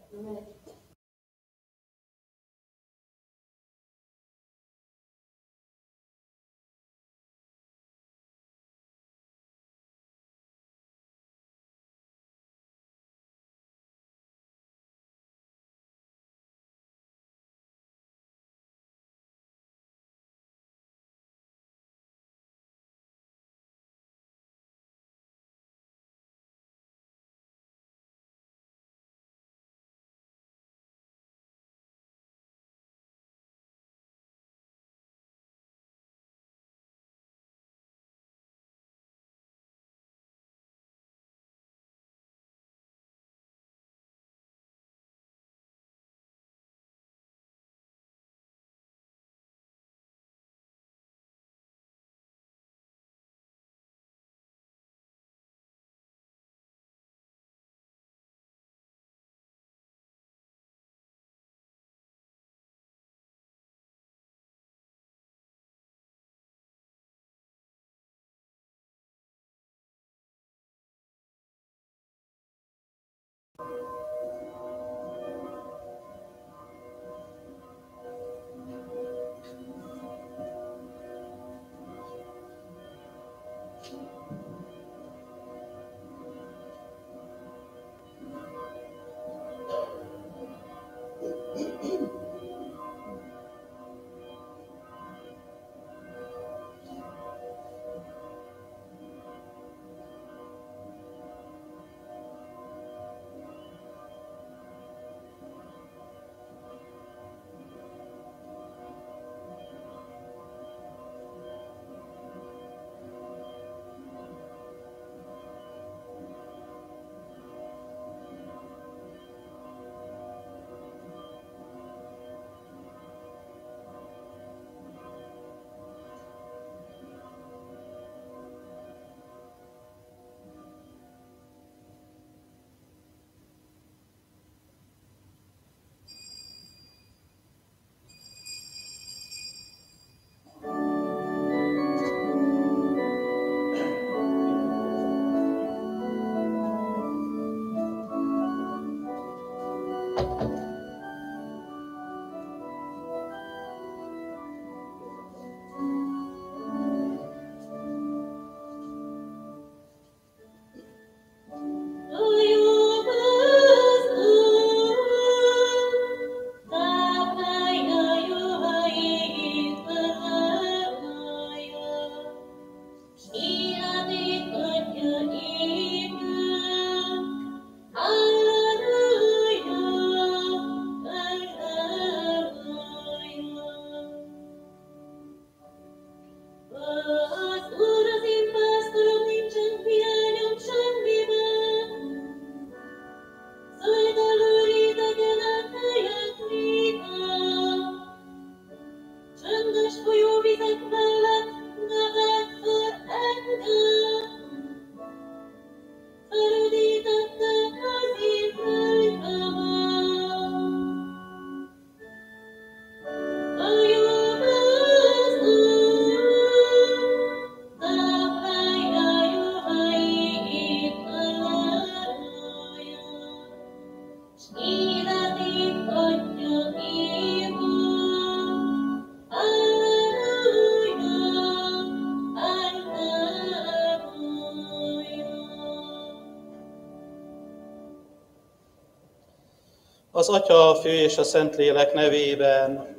Az Atya, a Fő és a Szentlélek nevében.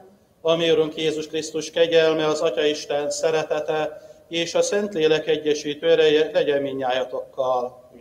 A mi Urunk Jézus Krisztus kegyelme, az Atyaisten szeretete és a Szentlélek egyesítő ereje legyen mindnyájatokkal.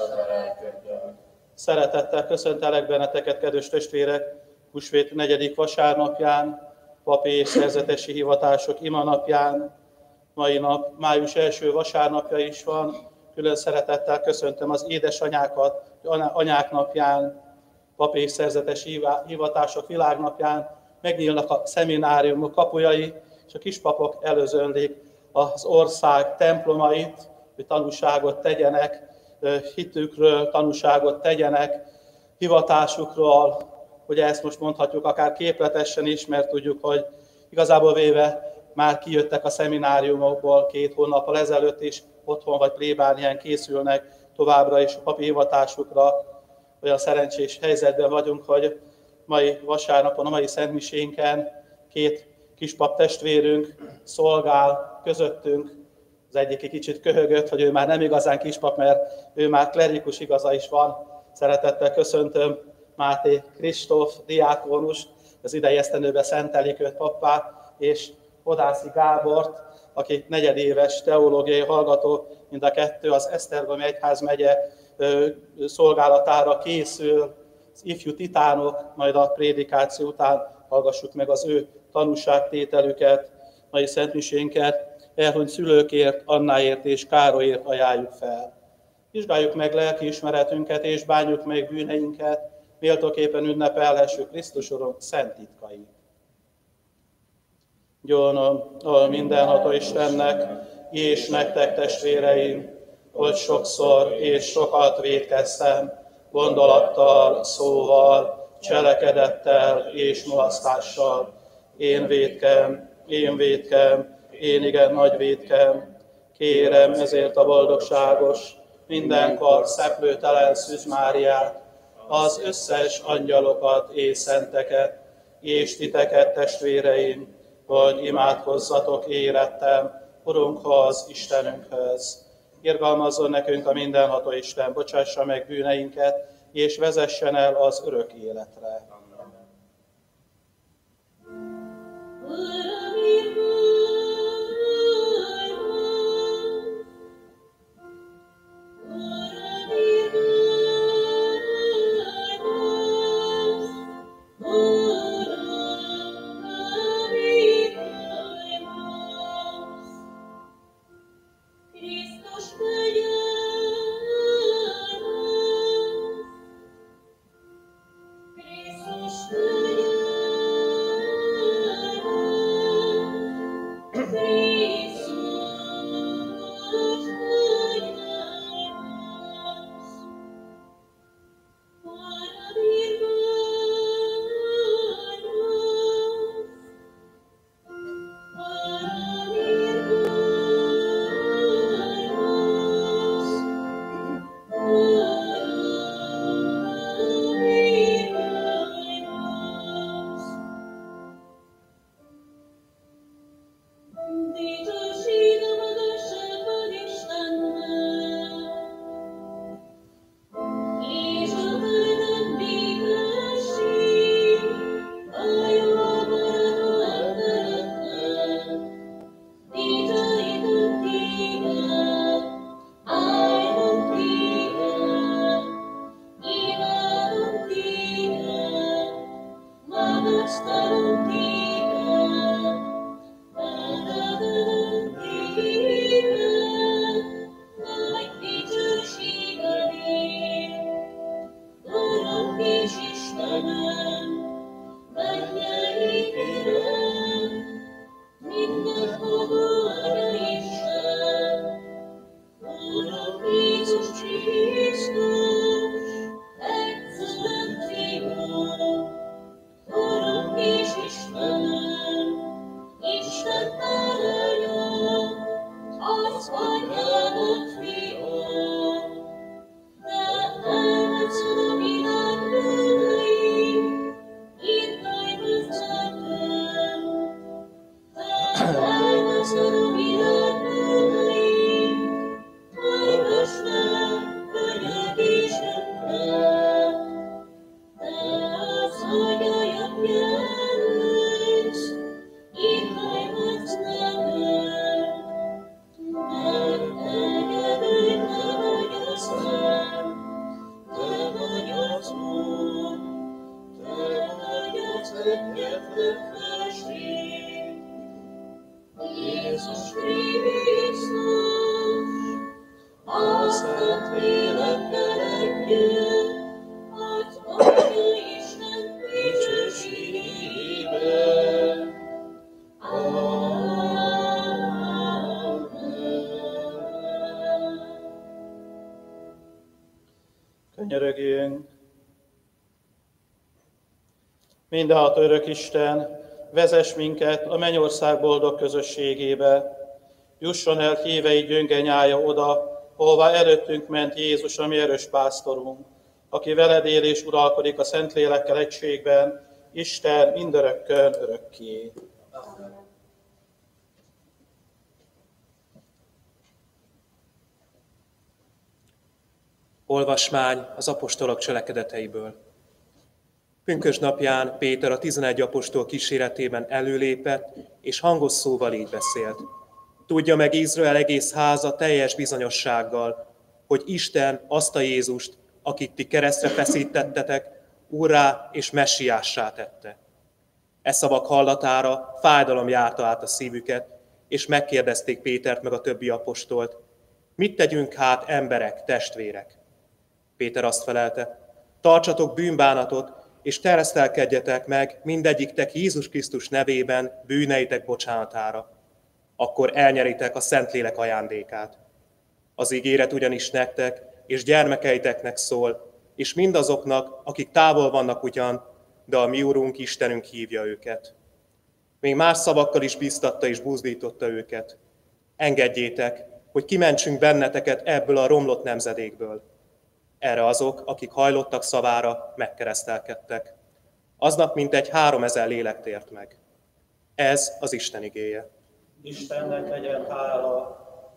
Szeretettel köszöntelek benneteket, kedves testvérek, húsvét 4. vasárnapján, papi és szerzetesi hivatások imanapján. Mai nap május első vasárnapja is van, külön szeretettel köszöntöm az édesanyákat, anyák napján, papi és szerzetesi hivatások világnapján, megnyílnak a szemináriumok kapujai, és a kispapok előzönlik az ország templomait, hogy tanúságot tegyenek hitükről, tanúságot tegyenek hivatásukról. Ugye ezt most mondhatjuk akár képletesen is, mert tudjuk, hogy igazából véve már kijöttek a szemináriumokból 2 hónappal ezelőtt is, otthon vagy plébánián készülnek továbbra is a papi hivatásukra. olyan szerencsés helyzetben vagyunk, hogy mai vasárnapon, a mai szentmisénken 2 kispap testvérünk szolgál közöttünk. Az egyik egy kicsit köhögött, hogy ő már nem igazán kispap, mert ő már klerikus igaza is van. Szeretettel köszöntöm Máté Kristóf diákonust, az idei esztendőben szentelik őt pappá, és Odászi Gábort, aki negyedéves teológiai hallgató, mind a kettő az Esztergomi Egyházmegye szolgálatára készül, az ifjú titánok, majd a prédikáció után hallgassuk meg az ő tanúságtételüket, mai szentmisénket, elhunyt szülőkért, Annáért és Károlyért ajánljuk fel. Vizsgáljuk meg lelkiismeretünket és bánjuk meg bűneinket, méltóképpen ünnepelhessük Krisztus Urunk szent titkait. Gyónom a mindenható Istennek, és nektek testvéreim, hogy sokszor és sokat vétkeztem, gondolattal, szóval, cselekedettel és mulasztással. Én vétkem, én igen nagy vétkem. Kérem ezért a boldogságos, mindenkor szeplőtelen Szűz Máriát, az összes angyalokat és szenteket, és titeket, testvéreim, hogy imádkozzatok érettem Urunkhoz, Istenünkhöz. Irgalmazzon nekünk a mindenható Isten, bocsássa meg bűneinket, és vezessen el az örök életre. Könyörögjünk! Mindenható örök Isten, vezess minket a mennyország boldog közösségébe. Jusson el hívei gyönge nyája oda, ahová előttünk ment Jézus, a mi erős pásztorunk. aki veled él és uralkodik a Szentlélekkel egységben, Isten mindörökkön örökké. Olvasmány az apostolok cselekedeteiből. Pünkösd napján Péter a 11 apostol kíséretében előlépett, és hangos szóval így beszélt. Tudja meg Izrael egész háza teljes bizonyossággal, hogy Isten azt a Jézust, akit ti keresztre feszítettetek, Úrrá és Messiássá tette. E szavak hallatára fájdalom járta át a szívüket, és megkérdezték Pétert meg a többi apostolt, mit tegyünk hát, emberek, testvérek? Péter azt felelte, tartsatok bűnbánatot, és teresztelkedjetek meg mindegyiktek Jézus Krisztus nevében bűneitek bocsánatára. Akkor elnyeritek a Szentlélek ajándékát. Az ígéret ugyanis nektek és gyermekeiteknek szól, és mindazoknak, akik távol vannak ugyan, de a mi Urunk, Istenünk hívja őket. Még más szavakkal is bíztatta és buzdította őket. Engedjétek, hogy kimentsünk benneteket ebből a romlott nemzedékből. Erre azok, akik hajlottak szavára, megkeresztelkedtek. Aznap mintegy 3000 lélek tért meg. Ez az Isten igéje. Istennek legyen hála.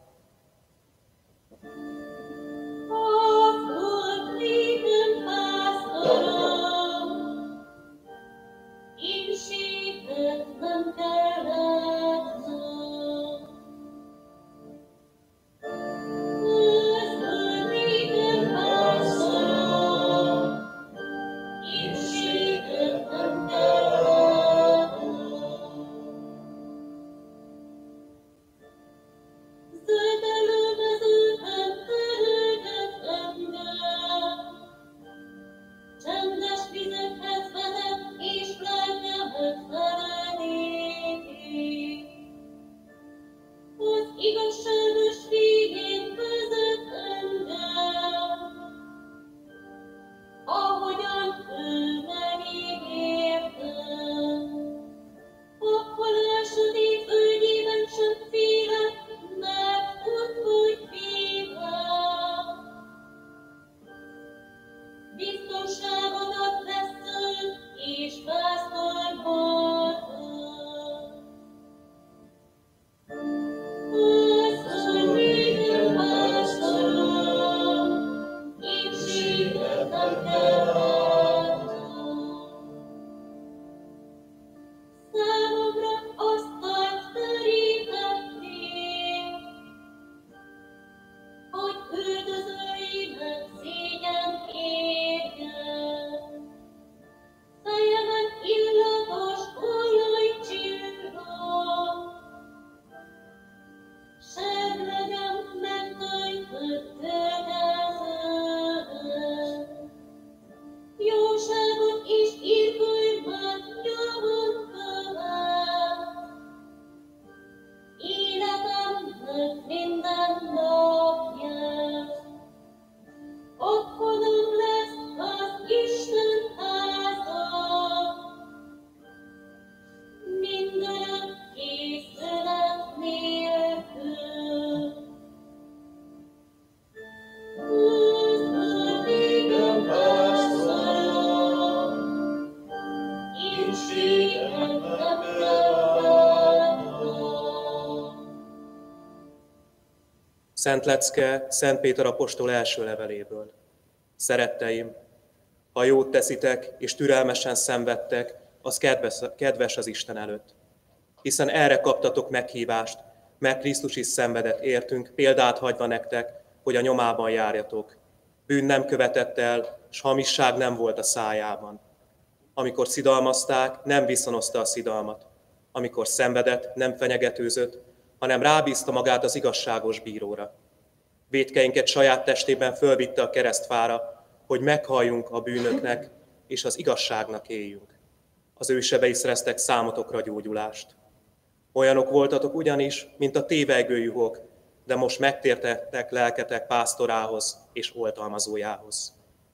Szent lecke Szent Péter apostol első leveléből. Szeretteim, ha jót teszitek és türelmesen szenvedtek, az kedves az Isten előtt. Hiszen erre kaptatok meghívást, mert Krisztus is szenvedett értünk, példát hagyva nektek, hogy a nyomában járjatok. Bűn nem követett el, s hamisság nem volt a szájában. Amikor szidalmazták, nem viszonozta a szidalmat. Amikor szenvedett, nem fenyegetőzött, hanem rábízta magát az igazságos bíróra. Vétkeinket saját testében fölvitte a keresztfára, hogy meghalljunk a bűnöknek, és az igazságnak éljünk. Az ő sebei szereztek számotokra gyógyulást. Olyanok voltatok ugyanis, mint a tévejgő juhok, de most megtértettek lelketek pásztorához és oltalmazójához.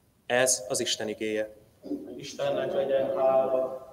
Ez az Isten igéje. Istennek legyen hála.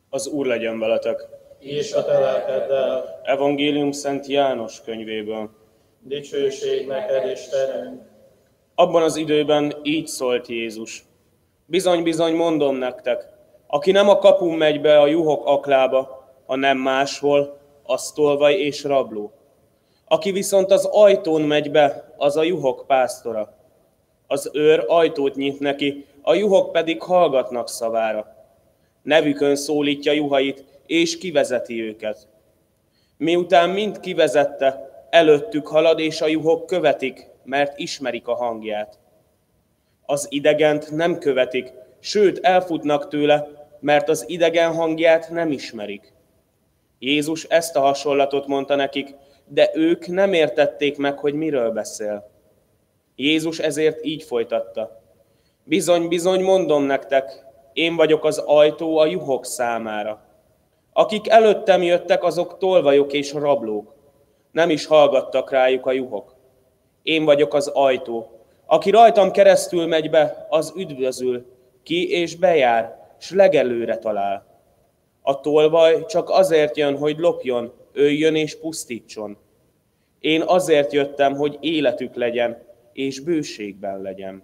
Az Úr legyen veletek. És a te lelkeddel. Evangélium Szent János könyvéből. Dicsőség neked, Istenünk. Abban az időben így szólt Jézus. Bizony, bizony, mondom nektek, aki nem a kapun megy be a juhok aklába, hanem máshol, az tolvaj és rabló. Aki viszont az ajtón megy be, az a juhok pásztora. Az őr ajtót nyit neki, a juhok pedig hallgatnak szavára. Nevükön szólítja juhait, és kivezeti őket. Miután mind kivezette, előttük halad, és a juhok követik, mert ismerik a hangját. Az idegent nem követik, sőt elfutnak tőle, mert az idegen hangját nem ismerik. Jézus ezt a hasonlatot mondta nekik, de ők nem értették meg, hogy miről beszél. Jézus ezért így folytatta. Bizony, bizony, mondom nektek, én vagyok az ajtó a juhok számára. Akik előttem jöttek, azok tolvajok és rablók. Nem is hallgattak rájuk a juhok. Én vagyok az ajtó. Aki rajtam keresztül megy be, az üdvözül, ki és bejár, s legelőre talál. A tolvaj csak azért jön, hogy lopjon, öljön és pusztítson. Én azért jöttem, hogy életük legyen, és bőségben legyen.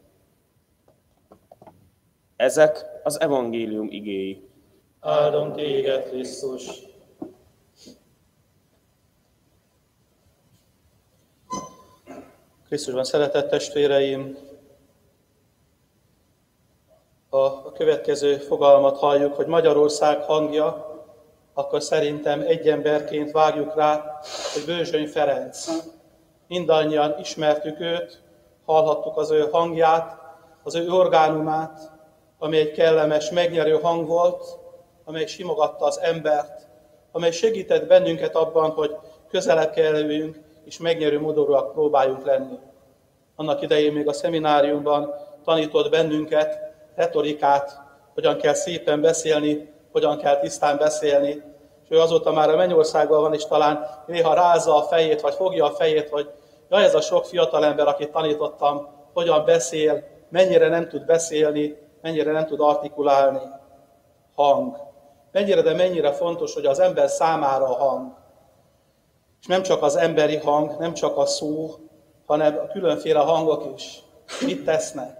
Ezek az evangélium igéi. Áldom téged, Krisztus! Krisztusban szeretett testvéreim, a következő fogalmat halljuk, hogy Magyarország hangja, akkor szerintem egy emberként vágjuk rá, hogy Bőzsöny Ferenc. Mindannyian ismertük őt, hallhattuk az ő hangját, az ő orgánumát, ami egy kellemes, megnyerő hang volt, amely simogatta az embert, amely segített bennünket abban, hogy közelebb kerüljünk, és megnyerő modorúak próbáljunk lenni. Annak idején még a szemináriumban tanított bennünket retorikát, hogyan kell szépen beszélni, hogyan kell tisztán beszélni, és ő azóta már a mennyországban van, és talán néha rázza a fejét, vagy fogja a fejét, hogy jaj, ez a sok fiatalember, akit tanítottam, hogyan beszél, mennyire nem tud beszélni, mennyire nem tud artikulálni. Hang. Mennyire, de mennyire fontos, hogy az ember számára a hang. És nem csak az emberi hang, nem csak a szó, hanem a különféle hangok is. Mit tesznek?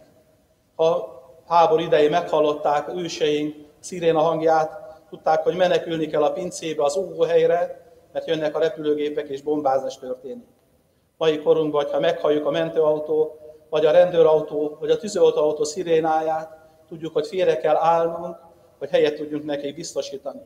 Ha háború idején meghallották őseink sziréna hangját, tudták, hogy menekülni kell a pincébe, az óvóhelyre, mert jönnek a repülőgépek és bombázás történik. Mai korunkban, ha meghalljuk a mentőautó, vagy a rendőrautó, vagy a tűzoltóautó szirénáját, tudjuk, hogy félre kell állnunk, hogy helyet tudjunk neki biztosítani.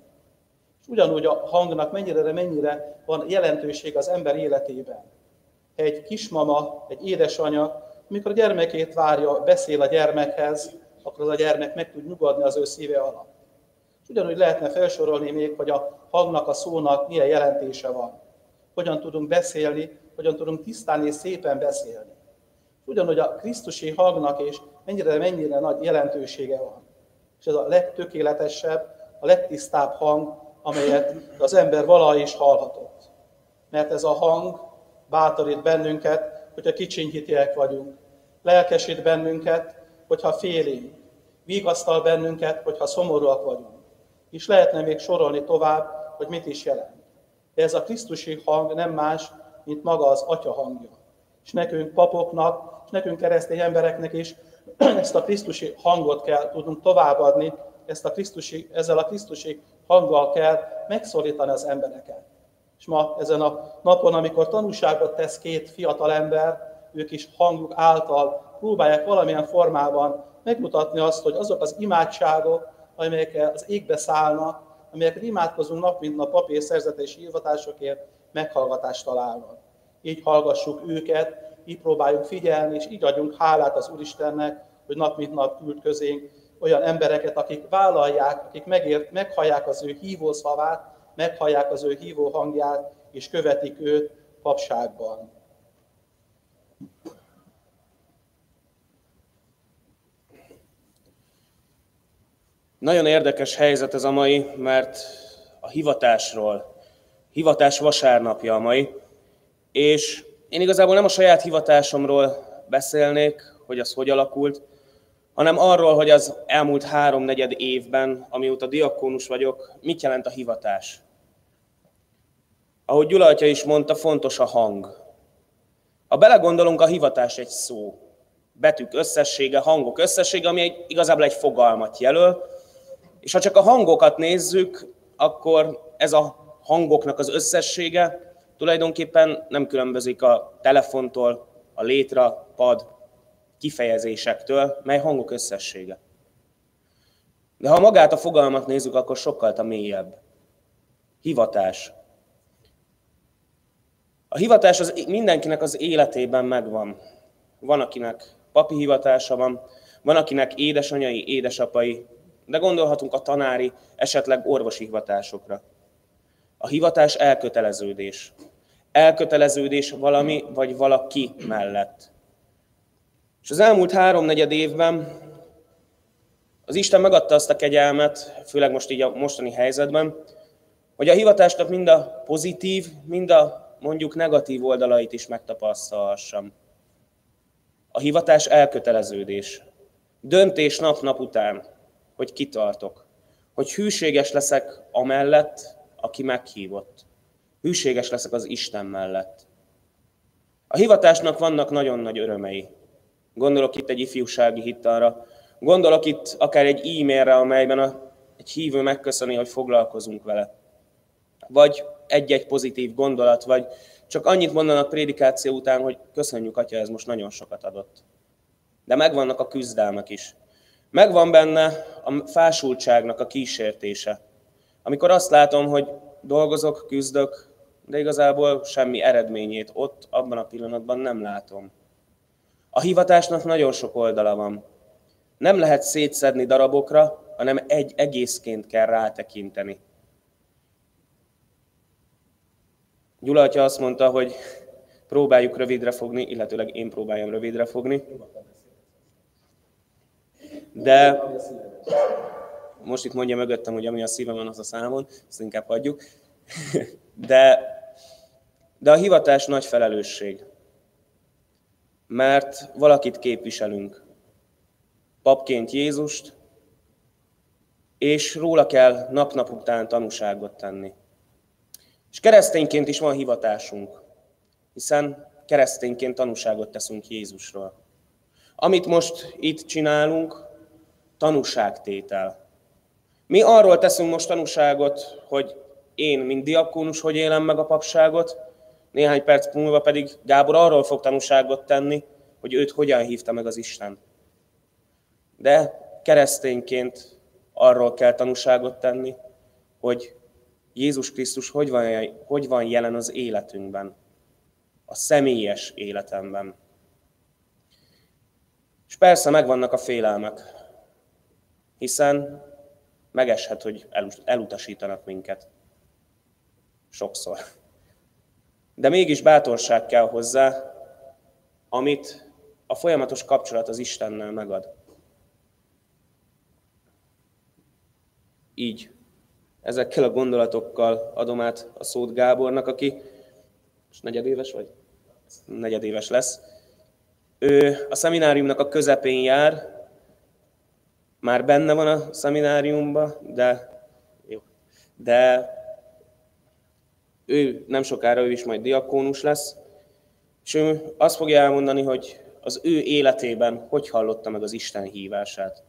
És ugyanúgy a hangnak mennyire van jelentőség az ember életében. Egy kismama, egy édesanya, amikor a gyermekét várja, beszél a gyermekhez, akkor az a gyermek meg tud nyugodni az ő szíve alatt. És ugyanúgy lehetne felsorolni még, hogy a hangnak, a szónak milyen jelentése van. Hogyan tudunk beszélni, hogyan tudunk tisztán és szépen beszélni. És ugyanúgy a krisztusi hangnak is mennyire nagy jelentősége van. És ez a legtökéletesebb, a legtisztább hang, amelyet az ember valaha is hallhatott. Mert ez a hang bátorít bennünket, hogyha kicsinyhitiek vagyunk. Lelkesít bennünket, hogyha félénk. Vigasztal bennünket, hogyha szomorúak vagyunk. És lehetne még sorolni tovább, hogy mit is jelent. De ez a krisztusi hang nem más, mint maga az Atya hangja. És nekünk papoknak, és nekünk keresztény embereknek is ezt a krisztusi hangot kell tudnunk továbbadni, ezzel a krisztusi hanggal kell megszólítani az embereket. És ma ezen a napon, amikor tanúságot tesz két fiatal ember, ők is hangjuk által próbálják valamilyen formában megmutatni azt, hogy azok az imádságok, amelyek az égbe szállnak, amelyeket imádkozunk nap mint nap papi és szerzetesi hivatásokért, meghallgatást találnak. Így hallgassuk őket, így próbáljuk figyelni, és így adjunk hálát az Úristennek, hogy nap mint nap küld közénk olyan embereket, akik vállalják, akik meghallják az ő hívó szavát, meghallják az ő hívó hangját, és követik őt papságban. Nagyon érdekes helyzet ez a mai, mert a hivatás vasárnapja a mai, és én igazából nem a saját hivatásomról beszélnék, hogy az hogy alakult, hanem arról, hogy az elmúlt 3-4 évben, amióta diakónus vagyok, mit jelent a hivatás. Ahogy Gyula atya is mondta, fontos a hang. Ha belegondolunk, a hivatás egy szó. Betűk összessége, hangok összessége, ami igazából egy fogalmat jelöl, és ha csak a hangokat nézzük, akkor ez a hangoknak az összessége tulajdonképpen nem különbözik a telefontól, a létra, pad kifejezésektől, mely hangok összessége. De ha magát a fogalmat nézzük, akkor sokkal mélyebb. Hivatás. A hivatás az mindenkinek az életében megvan. Van, akinek papi hivatása van akinek édesanyai, édesapai, de gondolhatunk a tanári, esetleg orvosi hivatásokra. A hivatás elköteleződés. Elköteleződés valami vagy valaki mellett. És az elmúlt 3-4 évben az Isten megadta azt a kegyelmet, főleg most így a mostani helyzetben, hogy a hivatásnak mind a pozitív, mind a mondjuk negatív oldalait is megtapasztalhassam. A hivatás elköteleződés. Döntés nap-nap után, hogy kitartok. Hogy hűséges leszek amellett, aki meghívott. Hűséges leszek az Isten mellett. A hivatásnak vannak nagyon nagy örömei. Gondolok itt egy ifjúsági hittalra, gondolok itt akár egy e-mailre, amelyben egy hívő megköszöni, hogy foglalkozunk vele. Vagy egy-egy pozitív gondolat, vagy csak annyit mondanak prédikáció után, hogy köszönjük, atya, ez most nagyon sokat adott. De megvannak a küzdelmek is. Megvan benne a fásultságnak a kísértése. Amikor azt látom, hogy dolgozok, küzdök, de igazából semmi eredményét ott, abban a pillanatban nem látom. A hivatásnak nagyon sok oldala van. Nem lehet szétszedni darabokra, hanem egy egészként kell rátekinteni. Gyula atya azt mondta, hogy próbáljuk rövidre fogni, illetőleg én próbáljam rövidre fogni. De most itt mondja mögöttem, hogy ami a szívemen, az a számon, ezt inkább hagyjuk. De a hivatás nagy felelősség. Mert valakit képviselünk. Papként Jézust, és róla kell nap-nap után tanúságot tenni. És keresztényként is van hivatásunk, hiszen keresztényként tanúságot teszünk Jézusról. Amit most itt csinálunk, tanúságtétel. Mi arról teszünk most tanúságot, hogy én, mint diakónus, hogy élem meg a papságot, néhány perc múlva pedig Gábor arról fog tanúságot tenni, hogy őt hogyan hívta meg az Isten. De keresztényként arról kell tanúságot tenni, hogy Jézus Krisztus hogy van jelen az életünkben, a személyes életemben. És persze megvannak a félelmek, hiszen megeshet, hogy elutasítanak minket. Sokszor. De mégis bátorság kell hozzá, amit a folyamatos kapcsolat az Istennel megad. Így. Ezekkel a gondolatokkal adom át a szót Gábornak, aki most negyedéves vagy? Negyedéves lesz. Ő a szemináriumnak a közepén jár, már benne van a szemináriumban, de ő nem sokára ő is majd diakónus lesz, és ő azt fogja elmondani, hogy az ő életében hogy hallotta meg az Isten hívását.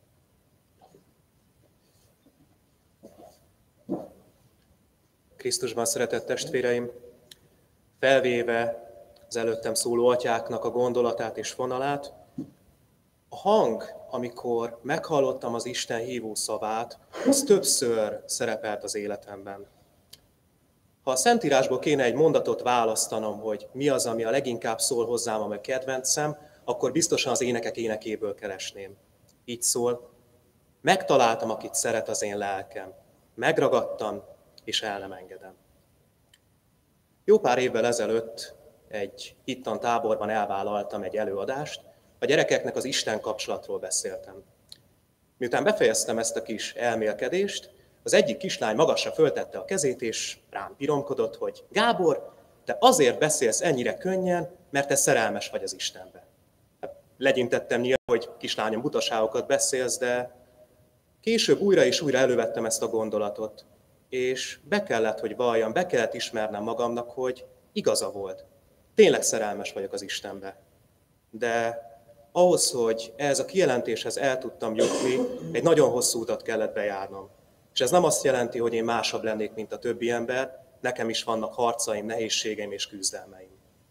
Krisztusban szeretett testvéreim, felvéve az előttem szóló atyáknak a gondolatát és vonalát, a hang, amikor meghallottam az Isten hívó szavát, az többször szerepelt az életemben. Ha a Szentírásból kéne egy mondatot választanom, hogy mi az, ami a leginkább szól hozzám, ami kedvencem, akkor biztosan az énekek énekéből keresném. Így szól: megtaláltam, akit szeret az én lelkem, megragadtam, és el nem engedem. Jó pár évvel ezelőtt egy hittan táborban elvállaltam egy előadást, a gyerekeknek az Isten kapcsolatról beszéltem. Miután befejeztem ezt a kis elmélkedést, az egyik kislány magasra föltette a kezét, és rám piromkodott, hogy Gábor, te azért beszélsz ennyire könnyen, mert te szerelmes vagy az Istenbe. legyintettem nyilván, hogy kislányom butaságokat beszélsz, de később újra és újra elővettem ezt a gondolatot, és be kellett, hogy valljam, be kellett ismernem magamnak, hogy igaza volt. Tényleg szerelmes vagyok az Istenbe. De ahhoz, hogy ehhez a kijelentéshez el tudtam jutni, egy nagyon hosszú utat kellett bejárnom. És ez nem azt jelenti, hogy én másabb lennék, mint a többi ember, nekem is vannak harcaim, nehézségeim és küzdelmeim.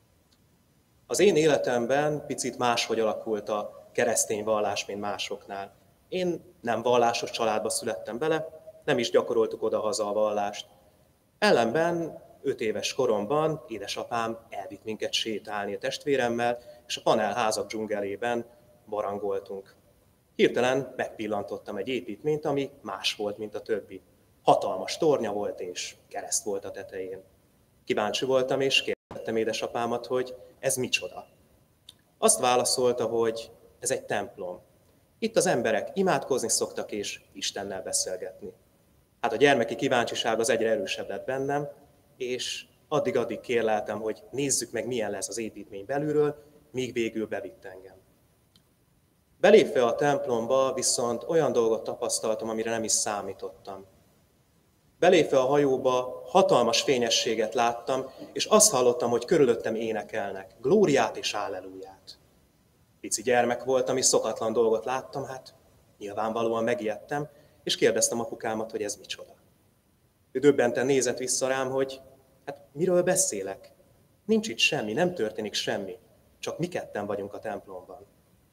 Az én életemben picit máshogy alakult a keresztény vallás, mint másoknál. Én nem vallásos családba születtem bele, nem is gyakoroltuk oda-haza a vallást. Ellenben 5 éves koromban édesapám elvitt minket sétálni a testvéremmel, és a panelházak dzsungelében barangoltunk. Hirtelen megpillantottam egy építményt, ami más volt, mint a többi. Hatalmas tornya volt, és kereszt volt a tetején. Kíváncsi voltam, és kérdeztem édesapámat, hogy ez micsoda. Azt válaszolta, hogy ez egy templom. Itt az emberek imádkozni szoktak, és Istennel beszélgetni. Hát a gyermeki kíváncsiság az egyre erősebb lett bennem, és addig-addig kérleltem, hogy nézzük meg, milyen lesz az építmény belülről, míg végül bevitt engem. Belépve a templomba viszont olyan dolgot tapasztaltam, amire nem is számítottam. Belépve a hajóba hatalmas fényességet láttam, és azt hallottam, hogy körülöttem énekelnek, glóriát és álleluját. Pici gyermek voltam, és szokatlan dolgot láttam, hát nyilvánvalóan megijedtem, és kérdeztem apukámat, hogy ez micsoda. Ő döbbenten nézett vissza rám, hogy hát miről beszélek? Nincs itt semmi, nem történik semmi, csak mi ketten vagyunk a templomban.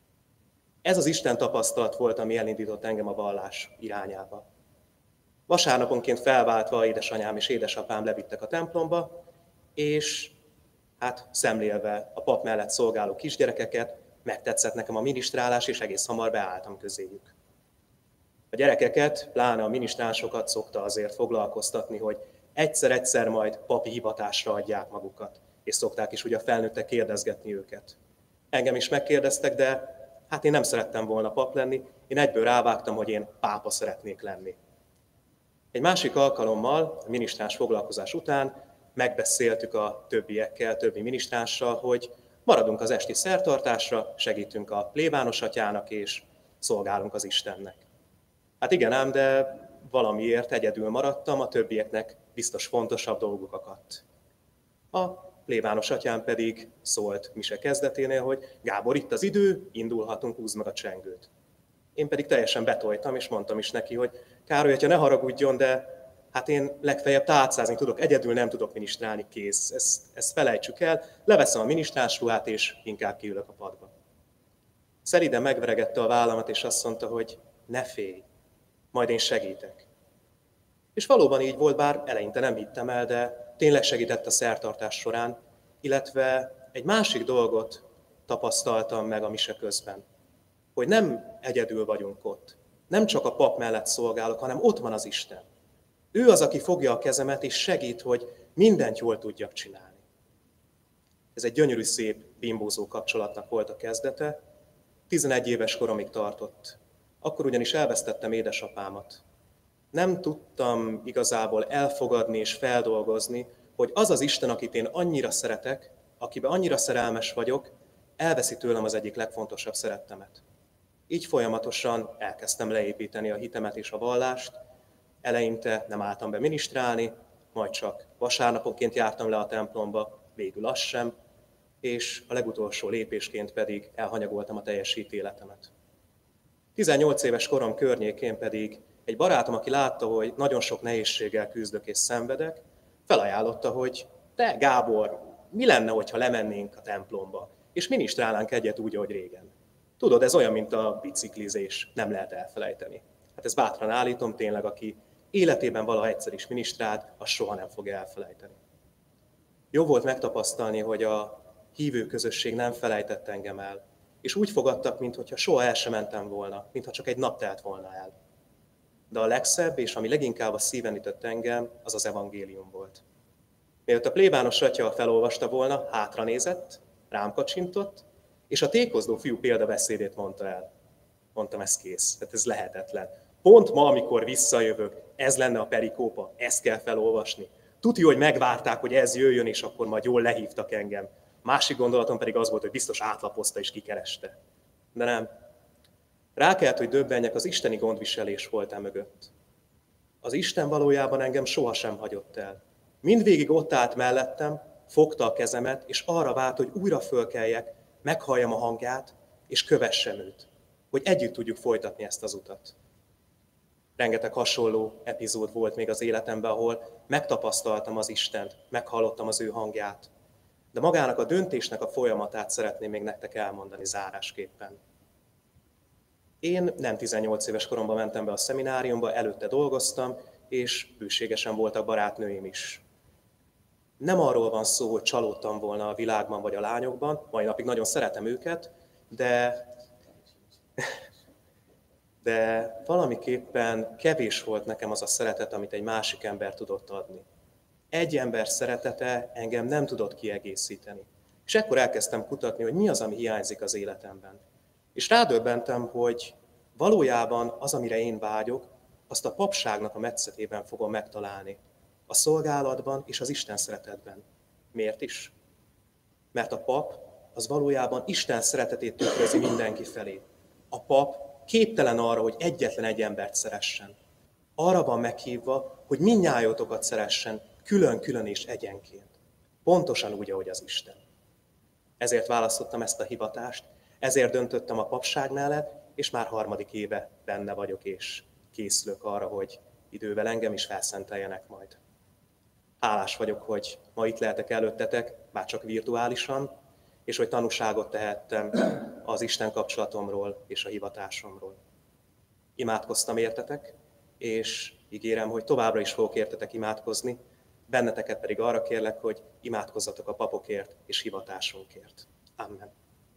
Ez az Isten tapasztalat volt, ami elindított engem a vallás irányába. Vasárnaponként felváltva édesanyám és édesapám levittek a templomba, és hát szemlélve a pap mellett szolgáló kisgyerekeket, megtetszett nekem a minisztrálás, és egész hamar beálltam közéjük. A gyerekeket, pláne a minisztránsokat szokta azért foglalkoztatni, hogy egyszer-egyszer majd papi hivatásra adják magukat, és szokták is ugye a felnőttek kérdezgetni őket. Engem is megkérdeztek, de hát én nem szerettem volna pap lenni, én egyből rávágtam, hogy én pápa szeretnék lenni. Egy másik alkalommal, a minisztráns foglalkozás után megbeszéltük a többiekkel, többi minisztránssal, hogy maradunk az esti szertartásra, segítünk a plébános atyának és szolgálunk az Istennek. Hát igen ám, de valamiért egyedül maradtam, a többieknek biztos fontosabb dolguk akadt. A plébános atyám pedig szólt mise kezdeténél, hogy Gábor, itt az idő, indulhatunk, húzd meg a csengőt. Én pedig teljesen betoltam, és mondtam is neki, hogy Károly atya, ne haragudjon, de hát én legfeljebb tálcázni tudok, egyedül nem tudok minisztrálni, kész. Ezt felejtsük el, leveszem a minisztráns ruhát, és inkább kiülök a padba. Szeriden megveregette a vállamat, és azt mondta, hogy ne félj, majd én segítek. És valóban így volt, bár eleinte nem hittem el, de tényleg segített a szertartás során, illetve egy másik dolgot tapasztaltam meg a mise közben, hogy nem egyedül vagyunk ott, nem csak a pap mellett szolgálok, hanem ott van az Isten. Ő az, aki fogja a kezemet, és segít, hogy mindent jól tudjak csinálni. Ez egy gyönyörű, szép, bimbózó kapcsolatnak volt a kezdete. 11 éves koromig tartott. Akkor ugyanis elvesztettem édesapámat. Nem tudtam igazából elfogadni és feldolgozni, hogy az az Isten, akit én annyira szeretek, akiben annyira szerelmes vagyok, elveszi tőlem az egyik legfontosabb szerettemet. Így folyamatosan elkezdtem leépíteni a hitemet és a vallást. Eleinte nem álltam be minisztrálni, majd csak vasárnaponként jártam le a templomba, végül az sem, és a legutolsó lépésként pedig elhanyagoltam a teljes hitéletemet. 18 éves korom környékén pedig egy barátom, aki látta, hogy nagyon sok nehézséggel küzdök és szenvedek, felajánlotta, hogy te Gábor, mi lenne, hogyha lemennénk a templomba, és minisztrálnánk egyet úgy, ahogy régen. Tudod, ez olyan, mint a biciklizés, nem lehet elfelejteni. Hát ezt bátran állítom, tényleg, aki életében valaha egyszer is minisztrált, az soha nem fogja elfelejteni. Jó volt megtapasztalni, hogy a hívő közösség nem felejtett engem el, és úgy fogadtak, mintha soha el sem mentem volna, mintha csak egy nap telt volna el. De a legszebb, és ami leginkább a szíven ütött engem, az az evangélium volt. Mielőtt a plébános atya felolvasta volna, hátranézett, rám kacsintott, és a tékozló fiú példabeszédét mondta el. Mondtam, ez kész, tehát ez lehetetlen. Pont ma, amikor visszajövök, ez lenne a perikópa, ezt kell felolvasni. Tudja, hogy megvárták, hogy ez jöjjön, és akkor majd jól lehívtak engem. Másik gondolatom pedig az volt, hogy biztos átlapozta és kikereste. De nem. Rá kellett, hogy döbbenjek, az isteni gondviselés volt mögött. Az Isten valójában engem sohasem hagyott el. Mindvégig ott állt mellettem, fogta a kezemet, és arra várt, hogy újra fölkeljek, meghalljam a hangját, és kövessem őt, hogy együtt tudjuk folytatni ezt az utat. Rengeteg hasonló epizód volt még az életemben, ahol megtapasztaltam az Istent, meghallottam az ő hangját. De magának a döntésnek a folyamatát szeretném még nektek elmondani zárásképpen. Én nem 18 éves koromban mentem be a szemináriumba, előtte dolgoztam, és bőségesen voltak barátnőim is. Nem arról van szó, hogy csalódtam volna a világban vagy a lányokban, mai napig nagyon szeretem őket, de valamiképpen kevés volt nekem az a szeretet, amit egy másik ember tudott adni. Egy ember szeretete engem nem tudott kiegészíteni. És ekkor elkezdtem kutatni, hogy mi az, ami hiányzik az életemben. És rádöbbentem, hogy valójában az, amire én vágyok, azt a papságnak a metszetében fogom megtalálni. A szolgálatban és az Isten szeretetben. Miért is? Mert a pap az valójában Isten szeretetét tükrözi mindenki felé. A pap képtelen arra, hogy egyetlen egy embert szeressen. Arra van meghívva, hogy mindnyájotokat szeressen, külön-külön és egyenként. Pontosan úgy, ahogy az Isten. Ezért választottam ezt a hivatást, ezért döntöttem a papság mellett, és már 3. éve benne vagyok, és készülök arra, hogy idővel engem is felszenteljenek majd. Hálás vagyok, hogy ma itt lehetek előttetek, bár csak virtuálisan, és hogy tanúságot tehettem az Isten kapcsolatomról és a hivatásomról. Imádkoztam értetek, és ígérem, hogy továbbra is fogok értetek imádkozni, benneteket pedig arra kérlek, hogy imádkozzatok a papokért és hivatásunkért. Amen.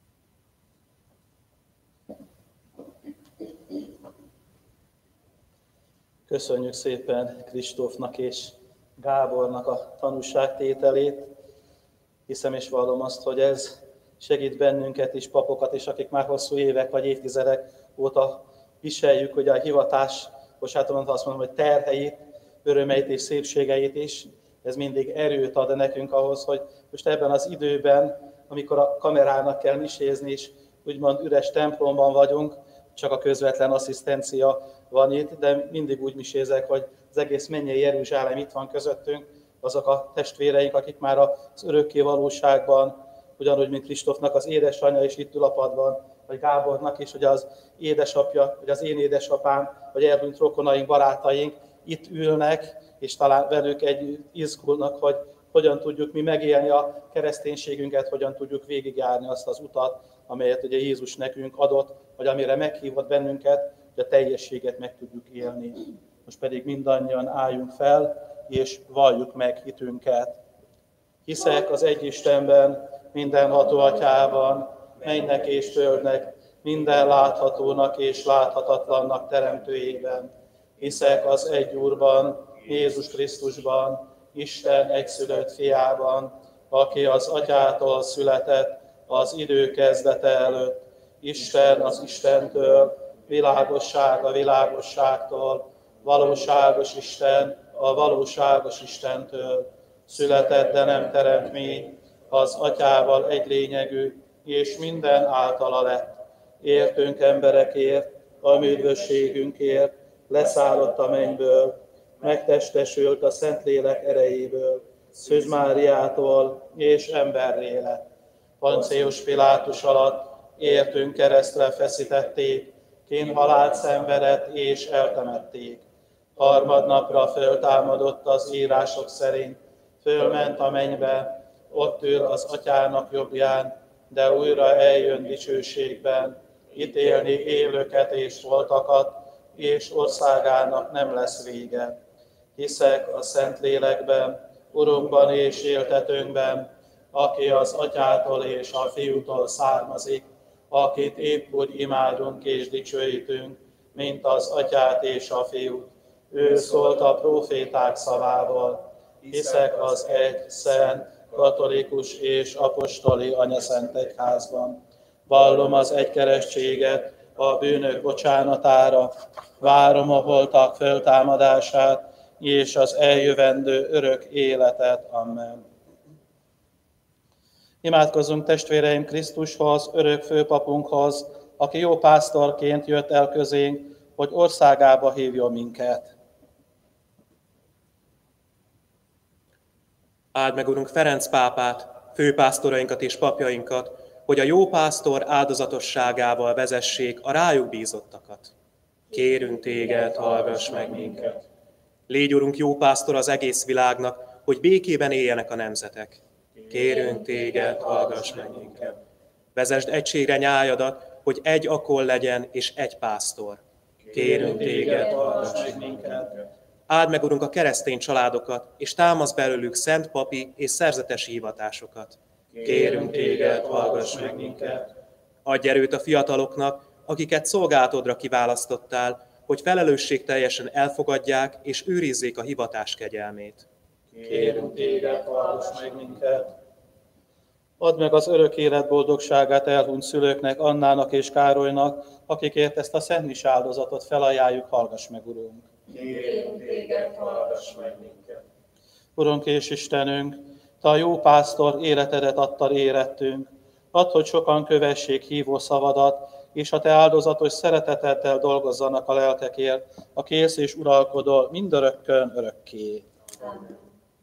Köszönjük szépen Kristófnak és Gábornak a tanúságtételét. Hiszem és vallom azt, hogy ez segít bennünket is, papokat is, akik már hosszú évek vagy évtizedek óta viseljük, hogy a hivatás, bocsánat, azt mondom, hogy terheit, örömeit és szépségeit is. Ez mindig erőt ad nekünk ahhoz, hogy most ebben az időben, amikor a kamerának kell misézni, és úgymond üres templomban vagyunk, csak a közvetlen asszisztencia van itt, de mindig úgy misézek, hogy az egész mennyei Jeruzsálem itt van közöttünk, azok a testvéreink, akik már az örökké valóságban, ugyanúgy, mint Kristófnak az édesanyja is itt ül a padban, vagy Gábornak is, hogy az édesapja, vagy az én édesapám, vagy elhunyt rokonaink, barátaink itt ülnek, és talán velük együtt izgulnak, hogy hogyan tudjuk mi megélni a kereszténységünket, hogyan tudjuk végigjárni azt az utat, amelyet ugye Jézus nekünk adott, vagy amire meghívott bennünket, hogy a teljességet meg tudjuk élni. Most pedig mindannyian álljunk fel, és valljuk meg hitünket. Hiszek az egy Istenben, mindenható Atyában, mennynek és földnek, minden láthatónak és láthatatlannak teremtőjében. Hiszek az egy Úrban, Jézus Krisztusban, Isten egyszülött fiában, aki az Atyától született az idő kezdete előtt, Isten az Istentől, világosság a világosságtól, valóságos Isten a valóságos Istentől, született, de nem teremtmény, az Atyával egy lényegű, és minden általa lett. Értünk emberekért, a mi üdvösségünkért, leszállott a mennyből, megtestesült a Szentlélek erejéből, Szűz Máriától és emberré lett. Poncius Pilátus alatt értünk keresztre feszítették, kínhalált szenvedett és eltemették. Harmadnapra föltámadott az írások szerint, fölment a mennybe, ott ül az Atyának jobbján, de újra eljön dicsőségben, ítélni élőket és holtakat, és országának nem lesz vége. Hiszek a Szentlélekben, Urunkban és éltetőnkben, aki az Atyától és a Fiútól származik, akit épp úgy imádunk és dicsőítünk, mint az Atyát és a Fiút. Ő szólt a próféták szavával. Hiszek az egy, szent, katolikus és apostoli anyaszent egyházban. Vallom az egykeresztséget a bűnök bocsánatára, várom a holtak föltámadását és az eljövendő örök életet. Amen. Imádkozzunk testvéreim Krisztushoz, örök főpapunkhoz, aki jó pásztorként jött el közénk, hogy országába hívjon minket. Áld meg, Urunk, Ferenc pápát, főpásztorainkat és papjainkat, hogy a jó pásztor áldozatosságával vezessék a rájuk bízottakat. Kérünk téged, hallgass meg minket. Légy, Urunk, jó pásztor az egész világnak, hogy békében éljenek a nemzetek. Kérünk téged, hallgass meg minket. Vezesd egységre nyájadat, hogy egy akol legyen és egy pásztor. Kérünk téged, hallgass meg minket. Áld meg, Urunk, a keresztény családokat, és támaszd belőlük szent papi és szerzetesi hivatásokat. Kérünk téged, hallgass meg minket. Adj erőt a fiataloknak, akiket szolgálatodra kiválasztottál, hogy felelősségteljesen elfogadják és őrizzék a hivatás kegyelmét. Kérünk téged, hallgass meg minket. Add meg az örök élet boldogságát elhunyt szülőknek, Annának és Károlynak, akikért ezt a szentmis áldozatot felajánljuk, hallgass meg, Urunk. Kérünk téged, hallgass meg minket. Urunk és Istenünk, Te a jó pásztor életedet adtad érettünk. Add, hogy sokan kövessék hívó szavadat, és a Te áldozatos szereteteddel dolgozzanak a lelkekért, aki élsz és uralkodol mindörökkön örökké. Amen.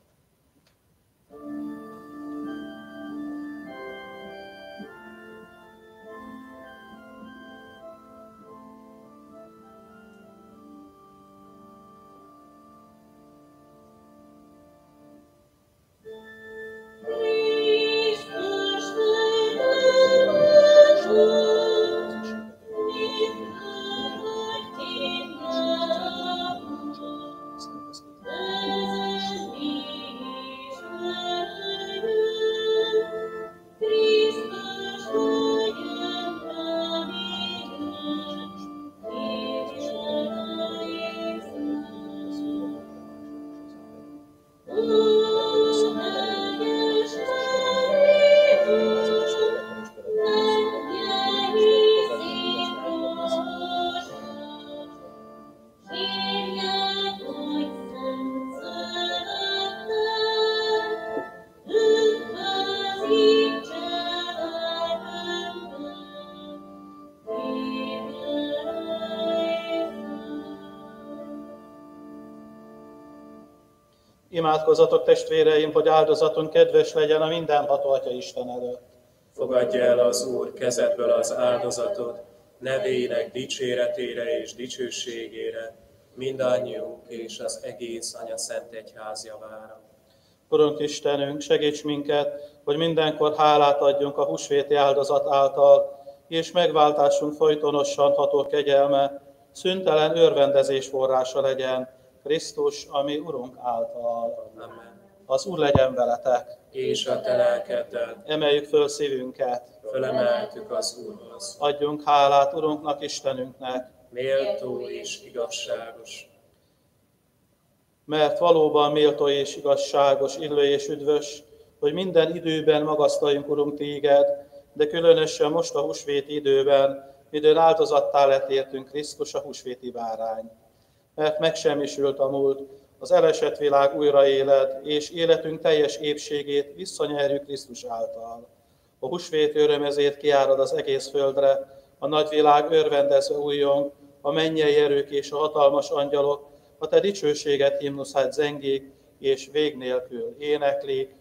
Imádkozzatok, testvéreim, hogy áldozatunk kedves legyen a mindenható Atya Isten előtt. Fogadj el az Úr kezedből az áldozatot, nevének dicséretére és dicsőségére, mindannyiunk és az egész Anya Szent Egyház javára. Urunk Istenünk, segíts minket, hogy mindenkor hálát adjunk a húsvéti áldozat által, és megváltásunk folytonosan ható kegyelme, szüntelen örvendezés forrása legyen, Krisztus, ami Urunk által. Amen. Az Úr legyen veletek. És a te lelkeddel Emeljük föl szívünket. fölemeltük az Úrhoz. Adjunk hálát Urunknak, Istenünknek. Méltó és igazságos. Mert valóban méltó és igazságos, illő és üdvös, hogy minden időben magasztaljunk, Urunk, téged, de különösen most a húsvéti időben, midőn áldozattá lett értünk Krisztus, a húsvéti bárány. Mert megsemmisült a múlt, az elesett világ újraéled, és életünk teljes épségét visszanyerjük Krisztus által. A húsvét örömezét kiárad az egész földre, a nagyvilág örvendezve újjong, a mennyei erők és a hatalmas angyalok, a te dicsőséget himnuszát zengik, és vég nélkül éneklik.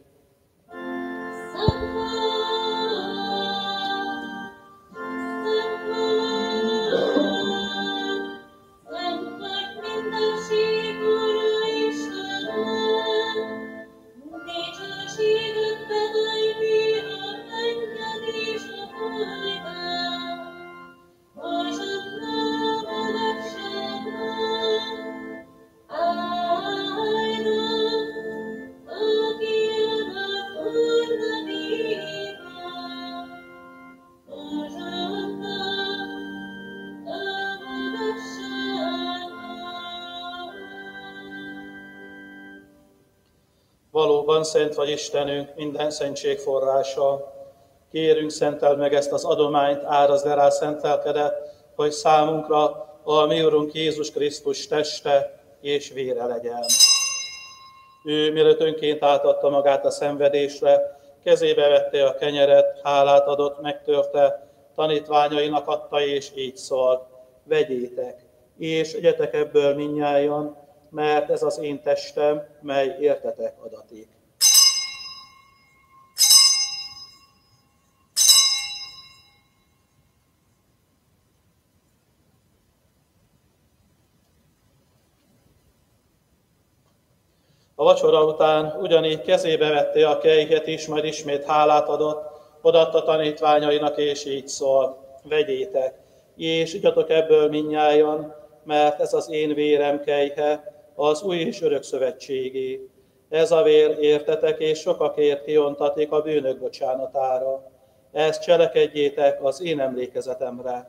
Valóban szent vagy Istenünk, minden szentség forrása. Kérünk, szenteld meg ezt az adományt, árazd le rá szent lelkedet, hogy számunkra a mi Urunk Jézus Krisztus teste és vére legyen. Ő, mielőtt önként átadta magát a szenvedésre, kezébe vette a kenyeret, hálát adott, megtörte, tanítványainak adta, és így szólt: vegyétek, és egyetek ebből mindnyájan, mert ez az én testem, mely értetek adatik. A vacsora után ugyanígy kezébe vette a kejhet is, majd ismét hálát adott, odaadta tanítványainak, és így szólt: vegyétek, és igyatok ebből mindnyájan, mert ez az én vérem kejhe, az új és örök szövetségé. Ez a vér értetek, és sokakért kiontatik a bűnök bocsánatára. Ezt cselekedjétek az én emlékezetemre.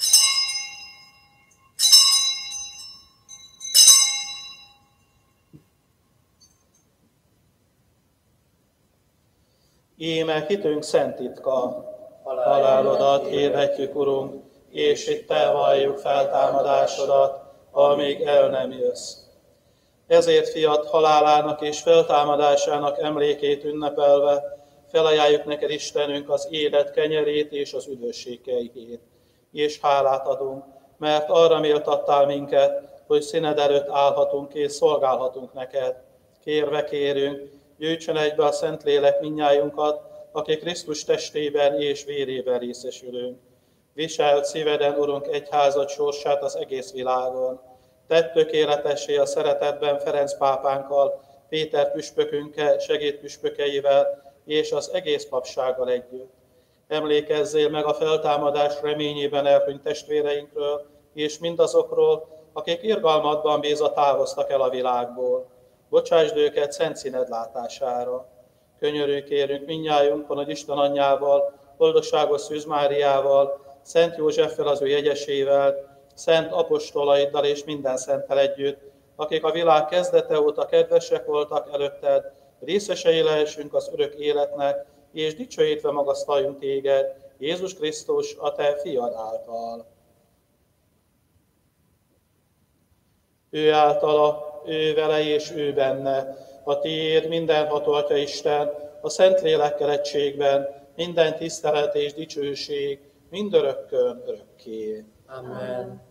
Íme hitünk szent titka, halálodat hirdetjük, Urunk, és hittel valljuk feltámadásodat, amíg el nem jössz. Ezért fiat halálának és feltámadásának emlékét ünnepelve felajánljuk neked, Istenünk, az élet kenyerét és az üdvösség kejhét. És hálát adunk, mert arra méltattál minket, hogy színed előtt állhatunk és szolgálhatunk neked. Kérve kérünk, gyűjtsön egybe a Szentlélek mindnyájunkat, akik Krisztus testében és vérében részesülünk. Viselt szíveden, Urunk, egyházad sorsát az egész világon. Tedd tökéletessé a szeretetben Ferenc pápánkkal, Péter püspökünkkel, segédpüspökeivel és az egész papsággal együtt. Emlékezzél meg a feltámadás reményében elhunyt testvéreinkről, és mindazokról, akik irgalmadban bízva távoztak el a világból. Bocsásd őket szent színed látására. Könyörű kérünk mindnyájunkon, hogy Isten anyjával, boldogságos Szűz Máriával, Szent Józseffel, az ő jegyesével, szent apostolaiddal és minden szenttel együtt, akik a világ kezdete óta kedvesek voltak előtted, részesei lehessünk az örök életnek, és dicsőítve magasztaljunk téged, Jézus Krisztus, a te fiad által. Ő általa, ő vele és ő benne, a tiéd mindenható Atya Isten, a Szentlélekkel egységben, minden tisztelet és dicsőség, mindörökkön örökké. Amen.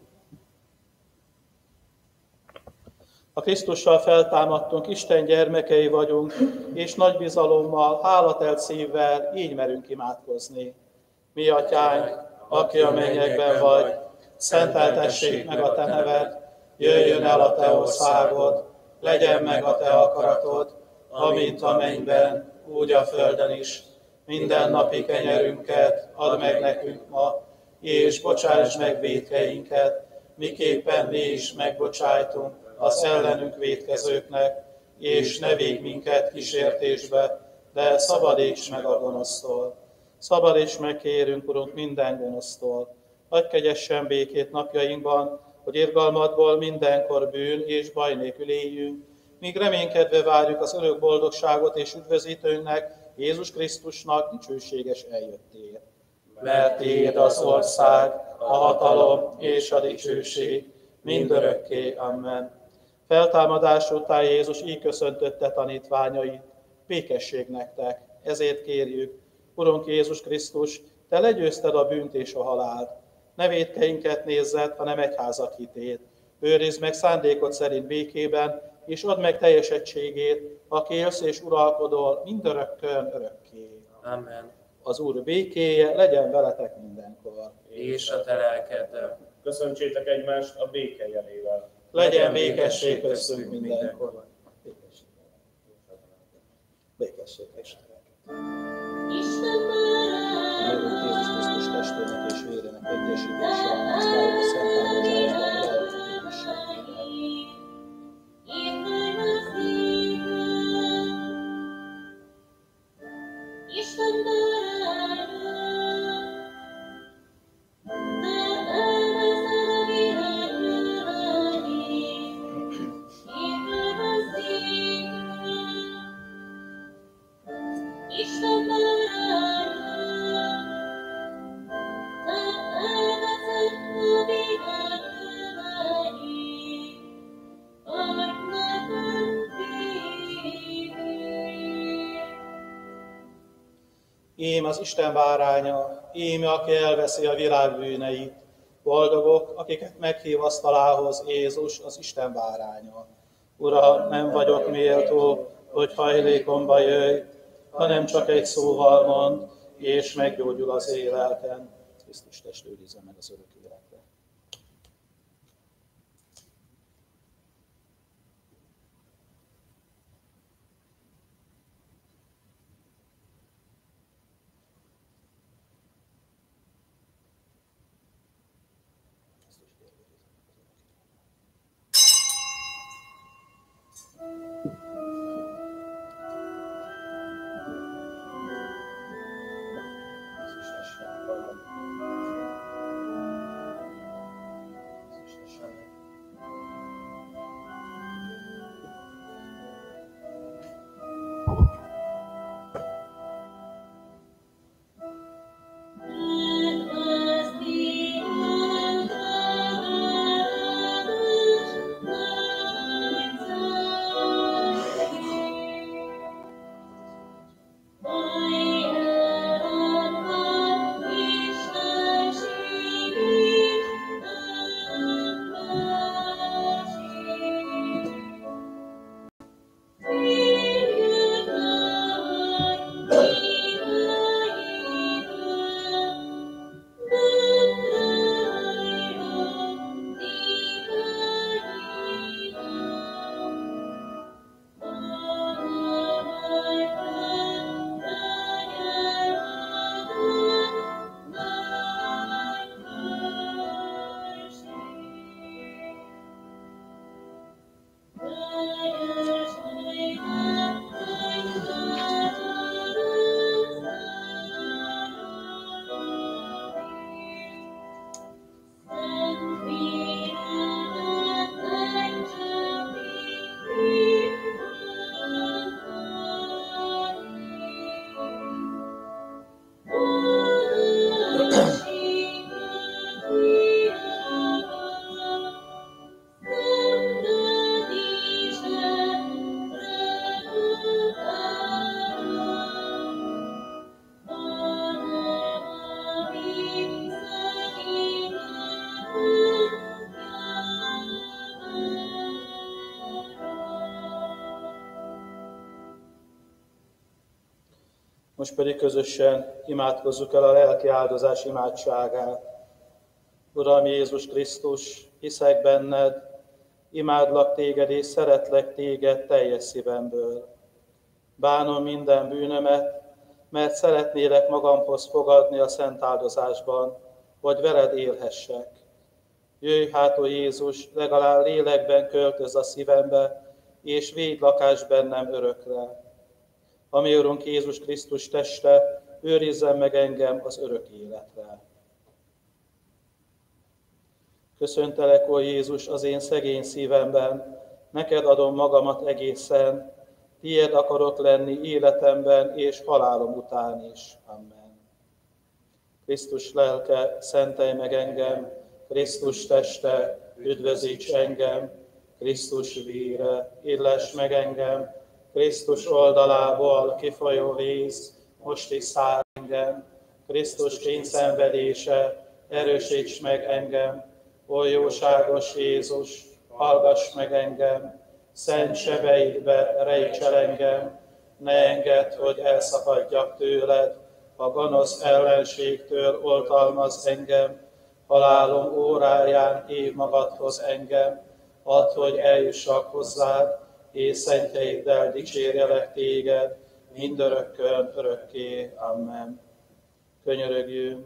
A Krisztussal feltámadtunk, Isten gyermekei vagyunk, és nagy bizalommal, hálatelt szívvel így merünk imádkozni. Mi, Atyánk, aki a mennyekben vagy, szenteltessék meg a te neved, jöjjön el a te országod, legyen meg a te akaratod, amint a mennyben, úgy a földön is. Minden napi kenyerünket add meg nekünk ma, és bocsáss meg vétkeinket, miképpen mi is megbocsájtunk az ellenünk vétkezőknek, és ne védj minket kísértésbe, de szabadíts meg a gonosztól. Szabadíts meg, kérünk, Urunk, minden gonosztól. Adj kegyessen békét napjainkban, hogy irgalmadból mindenkor bűn és baj nélkül éljünk, míg reménykedve várjuk az örök boldogságot és üdvözítőnknek, Jézus Krisztusnak dicsőséges eljöttét. Mert tiéd az ország, a hatalom és a dicsőség mindörökké. Amen. Feltámadás után Jézus így köszöntötte tanítványait: békesség nektek, ezért kérjük, Urunk Jézus Krisztus, te legyőzted a bűnt és a halált. Ne vétkeinket nézzed, hanem egyházad hitét. Őrizd meg szándékod szerint békében, és add meg teljes egységét, aki élsz és uralkodol mindörökkön örökké. Amen. Az Úr békéje legyen veletek mindenkor. És a te lelkeddel. Köszöntsétek egymást a béke jelével. Legyen békesség köztünk mindenkor. Békesség. Békesség. Isten Megint Jézus Krisztus testének és vérének egyesítése, használjuk a szent áldozásban, lelkítésében. Ím az Isten báránya, ím, aki elveszi a világ bűneit. Boldogok, akiket meghív asztalához Jézus, az Isten báránya. Uram, nem vagyok méltó, hogy hajlékomba jöjj, hanem csak egy szóval mond, és meggyógyul az én lelkem. Krisztus test őrizze meg az örök életre. Most pedig közösen imádkozzuk el a lelki áldozás imádságát. Uram Jézus Krisztus, hiszek benned, imádlak téged és szeretlek téged teljes szívemből. Bánom minden bűnömet, mert szeretnélek magamhoz fogadni a szent áldozásban, hogy veled élhessek. Jöjj hát, ó Jézus, legalább lélekben költözz a szívembe, és védj lakás bennem örökre. Ami Urunk Jézus Krisztus teste, őrizzen meg engem az örök életre. Köszöntelek, ó Jézus, az én szegény szívemben, neked adom magamat egészen, tiéd akarok lenni életemben és halálom után is. Amen. Krisztus lelke, szentelj meg engem, Krisztus teste, üdvözíts engem, Krisztus vére, illess meg engem, Krisztus oldalából kifolyó víz, most is száll engem, Krisztus kényszenvedése, erősíts meg engem, ó jóságos Jézus, hallgass meg engem, szent sebeidbe rejts el engem, ne engedd, hogy elszakadjak tőled, a gonosz ellenségtől oltalmazz engem, halálom óráján hív magadhoz engem, add, hogy eljussak hozzád, és szentjeiddel dicsérjelek téged, mindörökkön örökké. Amen. Könyörögjünk.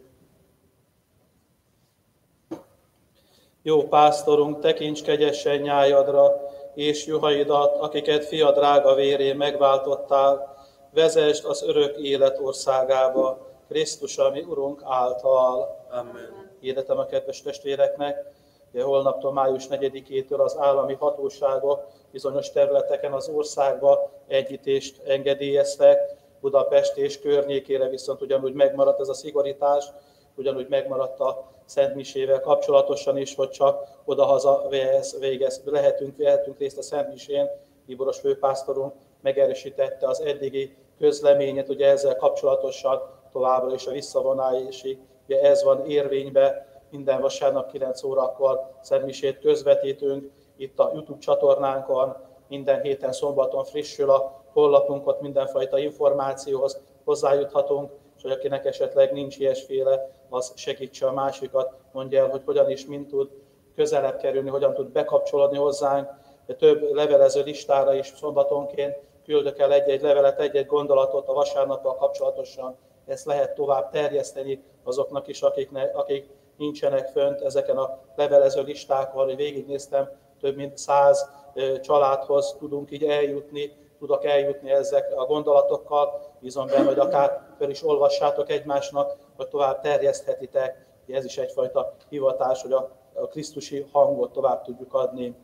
Jó pásztorunk, tekints kegyesen nyájadra, és juhaidat, akiket fia drága vérén megváltottál, vezesd az örök élet országába, Krisztus, ami Urunk által. Amen. Hirdetem a kedves testvéreknek, hogy holnaptól május 4-től az állami hatóságok bizonyos területeken az országba együttést engedélyeztek, Budapest és környékére viszont ugyanúgy megmaradt ez a szigorítás, ugyanúgy megmaradt a Szent Misével kapcsolatosan is, hogy csak odahaza vehetünk részt a Szent Misén. Bíboros főpásztorunk megerősítette az eddigi közleményet, ugye ezzel kapcsolatosan továbbra is a visszavonásig. Ugye ez van érvényben, minden vasárnap 9 órakor szentmisét közvetítünk, itt a YouTube csatornánkon, minden héten szombaton frissül a honlapunk, ott mindenfajta információhoz hozzájuthatunk, és hogy akinek esetleg nincs ilyesféle, az segítse a másikat, mondja el, hogy hogyan is, mint tud közelebb kerülni, hogyan tud bekapcsolódni hozzánk. De több levelező listára is szombatonként küldök el egy-egy levelet, egy-egy gondolatot a vasárnappal kapcsolatosan. Ezt lehet tovább terjeszteni azoknak is, akik nincsenek fönt ezeken a levelező listákon, hogy végignéztem, több mint 100 családhoz tudunk így tudok eljutni ezek a gondolatokkal. Bízom benne, hogy akár fel is olvassátok egymásnak, vagy tovább terjeszthetitek. Ez is egyfajta hivatás, hogy a krisztusi hangot tovább tudjuk adni.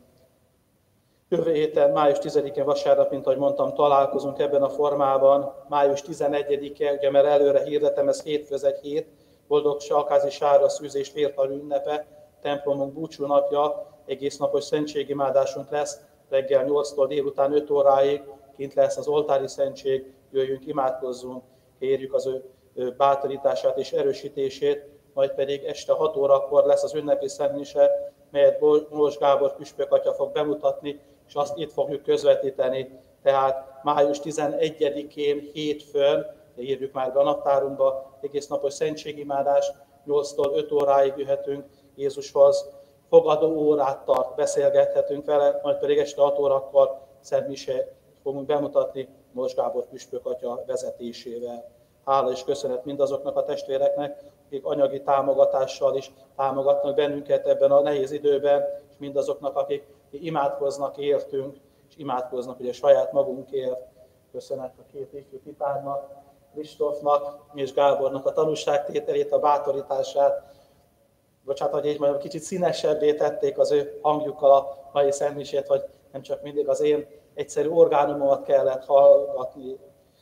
Jövő héten, május 10-én vasárnap, mint ahogy mondtam, találkozunk ebben a formában. Május 11-e, ugye mert előre hirdetem, ez hétfő, ez egy hét, boldog Salkázi Sára szűzés vértal ünnepe, templomunk búcsúnapja, egész napos szentségimádásunk lesz, reggel 8-tól délután 5 óráig, kint lesz az oltári szentség, jöjjünk, imádkozzunk, kérjük az ő bátorítását és erősítését, majd pedig este 6 órakor lesz az ünnepi szentmise, melyet Mós Gábor püspök atya fog bemutatni, és azt itt fogjuk közvetíteni. Tehát május 11-én hétfőn, de írjuk már be a naptárunkba, egész napos szentségimádás, 8-tól 5 óráig jöhetünk Jézushoz, fogadó órát tart, beszélgethetünk vele, majd pedig este 6 órakor szentmise fogunk bemutatni Mós Gábor püspök atya vezetésével. Hála és köszönet mindazoknak a testvéreknek, akik anyagi támogatással is támogatnak bennünket ebben a nehéz időben, és mindazoknak, akik imádkoznak értünk, és imádkoznak ugye saját magunkért. Köszönet a két ifjú titánnak, Kristófnak és Gábornak a tanúságtételét, a bátorítását. Bocsánat, hogy így mondjam, kicsit színesebbé tették az ő hangjukkal a mai szentmisét, hogy nem csak mindig az én egyszerű orgánumomat kellett hallgatni.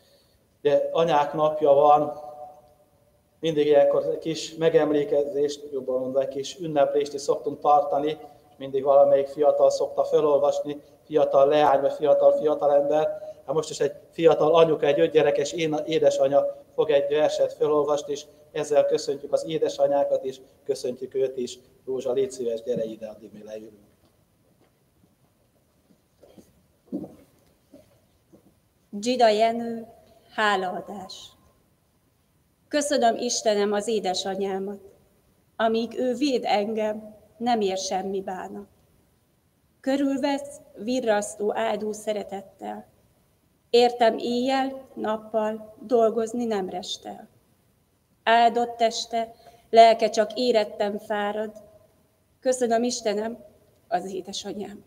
Ugye anyák napja van, mindig ilyenkor egy kis megemlékezést, jobban mondva, egy kis ünneplést is szoktunk tartani, és mindig valamelyik fiatal szokta felolvasni, fiatal leány, vagy fiatal ember. Hát most is egy fiatal anyuka, egy 5 gyerekes édesanya fog egy verset felolvasni, és ezzel köszöntjük az édesanyákat, és köszöntjük őt is. Rózsa, légy szíves, gyere ide, addig mi leülünk. Dzsida Jenő, hálaadás. Köszönöm Istenem az édesanyámat, amíg ő véd engem, nem ér semmi bánat. Körülvesz virrasztó áldó szeretettel. Értem éjjel, nappal, dolgozni nem restel. Áldott teste, lelke csak érettem fárad. Köszönöm Istenem az édesanyámat.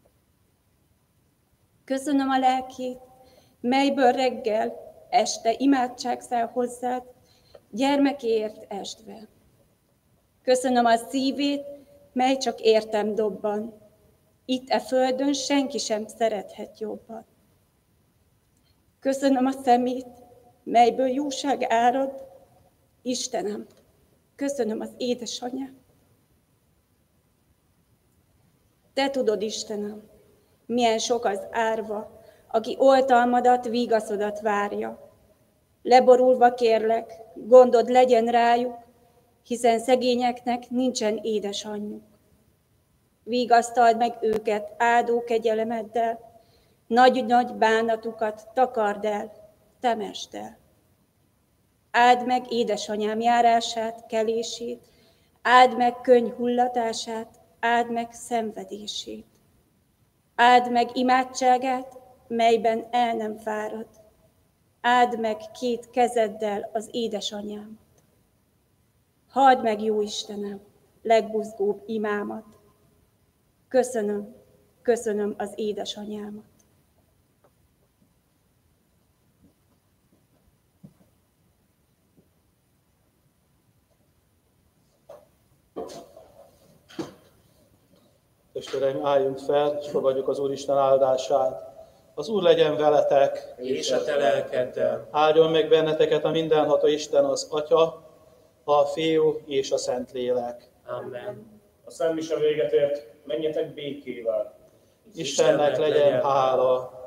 Köszönöm a lelkét, melyből reggel, este imádság száll hozzád, gyermekéért estve. Köszönöm a szívét, mely csak értem dobban. Itt e földön senki sem szerethet jobban. Köszönöm a szemét, melyből jóság árad. Istenem, köszönöm az édesanyám. Te tudod, Istenem, milyen sok az árva, aki oltalmadat, vigaszodat várja. Leborulva kérlek, gondod legyen rájuk, hiszen szegényeknek nincsen édesanyjuk. Vigasztald meg őket áldó kegyelemeddel, nagy-nagy bánatukat takard el, temesd el. Áld meg édesanyám járását, kelését, áld meg könny hullatását, áld meg szenvedését. Áld meg imádságát, melyben el nem fárad. Áld meg 2 kezeddel az édesanyámat. Halld meg, jó Istenem, legbuzgóbb imámat. Köszönöm, köszönöm az édesanyámat. Testvéreim, álljunk fel, és fogadjuk az Úristen áldását. Az Úr legyen veletek, és a te lelkeddel. áldjon meg benneteket a mindenható Isten, az Atya, a Fiú és a Szentlélek. Amen. A szentmise véget ért, menjetek békével. Istennek legyen hála.